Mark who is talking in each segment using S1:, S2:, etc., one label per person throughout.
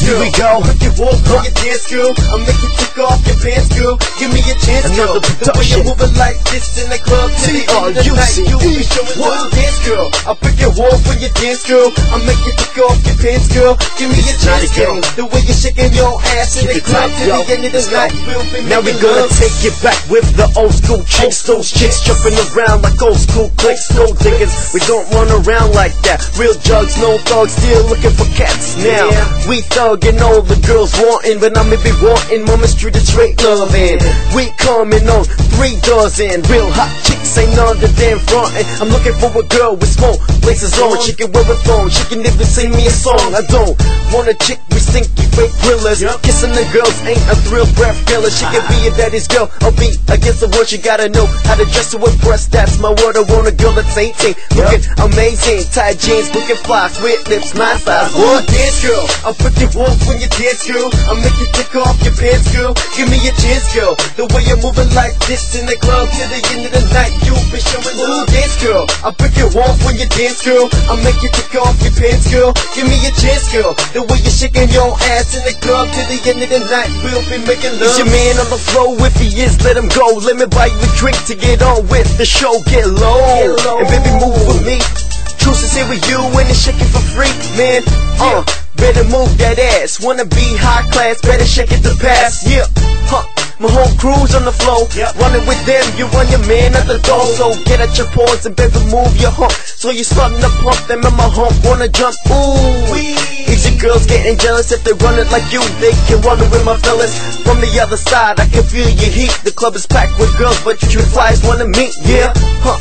S1: Here we go.
S2: Put your walk on your dance, girl. I'll make you kick off your pants, girl. Give me a chance, girl.
S1: Another
S2: The way you're moving like this in the club till the end of the night, you'll be showing love, dance, girl. I'll pick your walk when you dance, girl. I'll make you kick off your pants, girl. Give me a chance, girl. The way you're shaking your ass in the club till the end of the night, we'll be
S1: Now we
S2: making
S1: gonna
S2: love.
S1: take it back with the old school chicks. Those chicks jumping around like old school clicks. No diggers, we don't run around like that. Real jugs, no thugs, still looking for cats. Now we thuggin' all the girls wantin', but I may be wantin' Mama Street to straight lovin'. We coming on 3 dozen real hot chicks, ain't none of them frontin'. I'm looking for a girl with small blazers on. She can wear a thong, she can even sing me a song. I don't want a chick with stinky fake thrillers. Kissing the girls ain't a thrill breath killer. She can be a daddy's girl, I'll be against the world. She gotta know how to dress to impress. That's my word. I want a girl that's 18, looking amazing. Tight jeans, looking fly, sweet lips, my size.
S2: Oh, dance, girl. I'll put your walk when you dance, girl. I'll make you kick off your pants, girl. Give me a chance, girl. The way you're moving like this in the club till the end of the night, you'll be showing love, dance, girl. I'll pick your walk when you dance, girl. I'll make you kick off your pants, girl. Give me a chance, girl. The way you're shaking your ass in the club till the end of the night, we'll be making love.
S1: Is your man on the floor? If he is, let him go. Let me buy you a drink to get on with the show. Get low, and baby move with me. Truth is here with you and it's shaking for free, man. Better move that ass. Wanna be high class, better shake it to pass. Yeah, my whole crew's on the floor. Running with them, you run your man at the door. So get at your paws and baby move your hump. So you starting to pump them in my hump, wanna jump, ooh. Easy girls getting jealous if they run it like you. They can run it with my fellas. From the other side, I can feel your heat. The club is packed with girls, but you flies wanna meet, yeah,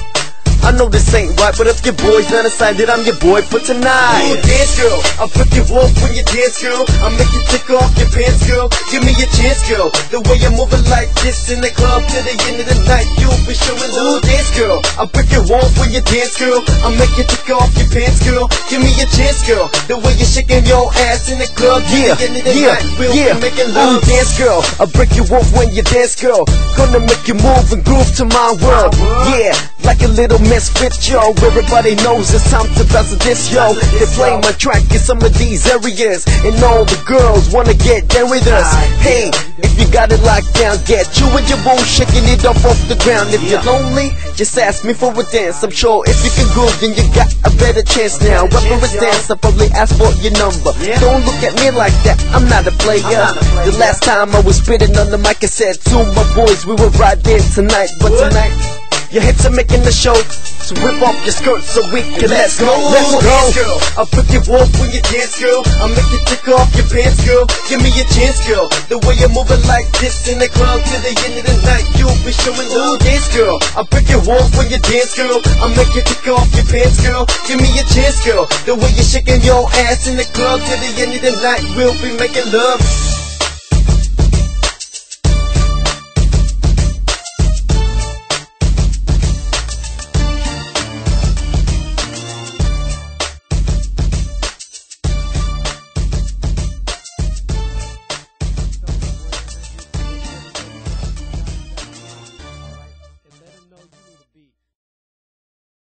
S1: I know this ain't right, but if your boy's not decided, I'm your boy for tonight.
S2: Ooh, dance, girl. I'll put your walk when you dance, girl. I'll make you kick off your pants, girl. Give me a chance, girl. The way you're moving like this in the club till the end of the night, you'll be showing love, dance, girl. I'll put your walk when you dance, girl. I'll make you kick off your pants, girl. Give me a chance, girl. The way you're shaking your ass in the club till the end of the night, we'll be making love,
S1: dance, girl. I'll break you off when you dance, girl. Gonna make you move and groove to my world. Yeah, like a little misfit, yo. Everybody knows it's time to bounce to this, yo. They play my track in some of these areas, and all the girls wanna get down with us. Hey, if you got it locked down, get you and your boo shaking it off the ground. If you're lonely, just ask me for a dance. I'm sure if you can groove, then you got a better chance now. Rapper is dance, I'll probably ask for your number. Don't look at me like that, I'm not a player. The last time I was spitting on the mic, I said to my boys, we were right there tonight. But tonight, your hips are making the show, so rip off your skirt so we can let's go, let's go.
S2: Dance, girl. I'll put your walk when you dance, girl. I'll make you kick off your pants, girl. Give me a chance, girl. The way you're moving like this in the club till the end of the night, you'll be showing love, dance, girl. I'll put your walk when you dance, girl. I'll make you kick off your pants, girl. Give me a chance, girl. The way you're shaking your ass in the club till the end of the night, we'll be making love.